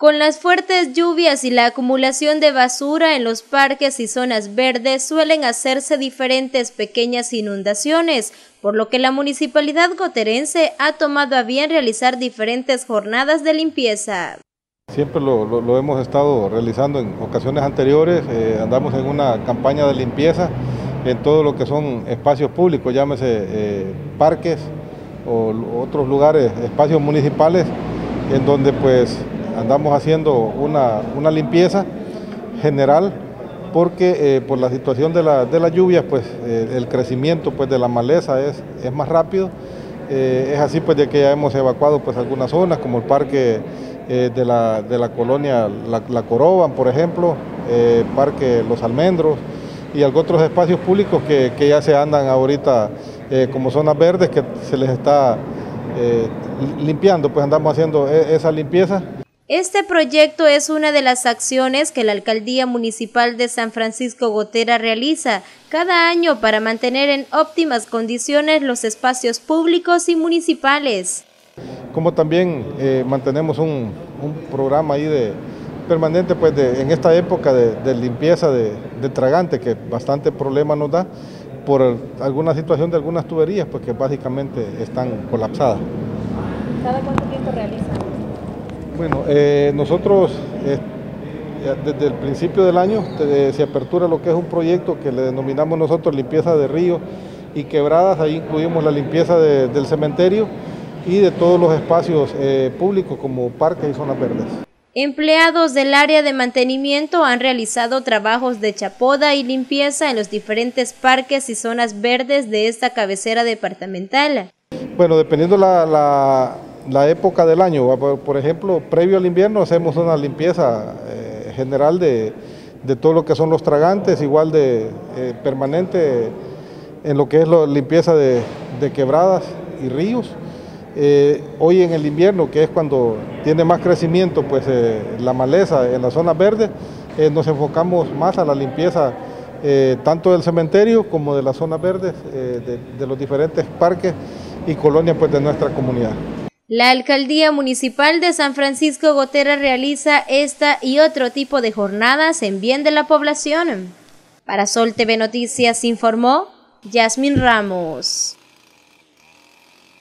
Con las fuertes lluvias y la acumulación de basura en los parques y zonas verdes suelen hacerse diferentes pequeñas inundaciones, por lo que la municipalidad goterense ha tomado a bien realizar diferentes jornadas de limpieza. Siempre lo hemos estado realizando en ocasiones anteriores, andamos en una campaña de limpieza en todo lo que son espacios públicos, llámese parques o otros lugares, espacios municipales, en donde pues andamos haciendo una limpieza general porque por la situación de las lluvias pues el crecimiento pues de la maleza es más rápido. Es así pues de que ya hemos evacuado pues algunas zonas como el parque de la colonia La Coroban, por ejemplo, parque Los Almendros y otros espacios públicos que ya se andan ahorita como zonas verdes que se les está limpiando, pues andamos haciendo esa limpieza. Este proyecto es una de las acciones que la Alcaldía Municipal de San Francisco Gotera realiza cada año para mantener en óptimas condiciones los espacios públicos y municipales. Como también mantenemos un programa ahí permanente pues en esta época de limpieza de tragante que bastante problema nos da por alguna situación de algunas tuberías pues que básicamente están colapsadas. ¿Cada cuánto tiempo realizan? Bueno, nosotros desde el principio del año se apertura lo que es un proyecto que le denominamos nosotros limpieza de ríos y quebradas. Ahí incluimos la limpieza del cementerio y de todos los espacios públicos como parques y zonas verdes. Empleados del área de mantenimiento han realizado trabajos de chapoda y limpieza en los diferentes parques y zonas verdes de esta cabecera departamental. Bueno, dependiendo la época del año, por ejemplo, previo al invierno hacemos una limpieza general de todo lo que son los tragantes, igual de permanente en lo que es la limpieza de quebradas y ríos. Hoy en el invierno, que es cuando tiene más crecimiento pues la maleza en las zonas verdes, nos enfocamos más a la limpieza tanto del cementerio como de las zonas verdes, de los diferentes parques y colonias pues de nuestra comunidad. La Alcaldía Municipal de San Francisco Gotera realiza esta y otro tipo de jornadas en bien de la población. Para Sol TV Noticias informó Yasmin Ramos.